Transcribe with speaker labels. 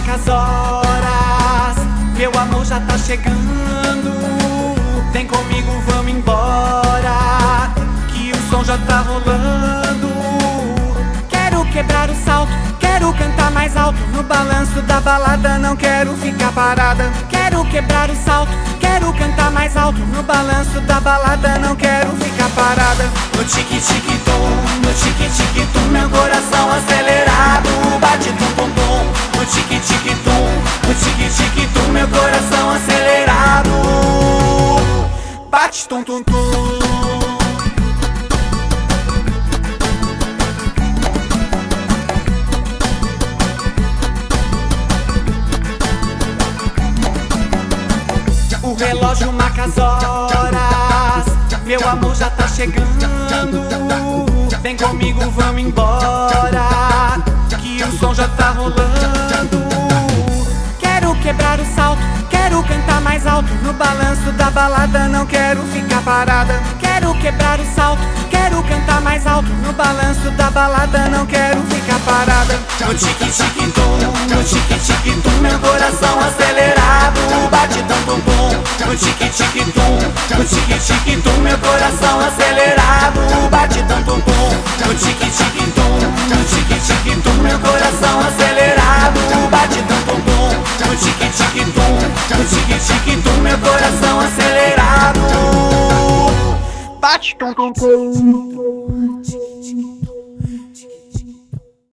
Speaker 1: marca as horas, meu amor já tá chegando. Vem comigo, vamos embora, que o som já tá rolando. Quero quebrar o salto, quero cantar mais alto, no balanço da balada não quero ficar parada. Quero quebrar o salto, quero cantar mais alto, no balanço da balada não quero ficar parada. No tique-tique-tum, no tique-tique-tum, meu coração acelerado bate tum-tum-tum. No tique-tique-tum, no tique-tique-tum, meu coração acelerado bate tum-tum-tum. O relógio marca as horas, meu amor já tá chegando. Vem comigo, vamos embora, que o som já tá rolando. Quero quebrar o salto, quero cantar mais alto, no balanço da balada não quero ficar parada. Quero quebrar o salto, quero cantar mais alto, no balanço da balada não quero ficar parada. No tique-tique-tum, no tique-tique-tum, meu coração acelerado bate tum-tum-tum. No tique-tique-tum, no tique-tique-tum, meu coração acelerado bate tum-tum-tum. No tique-tique-tum, no tique-tique-tum, meu coração acelerado bate tum-tum-tum. No tique-tique-tum, no tique-tique-tum, meu coração acelerado bate tum-tum-tum.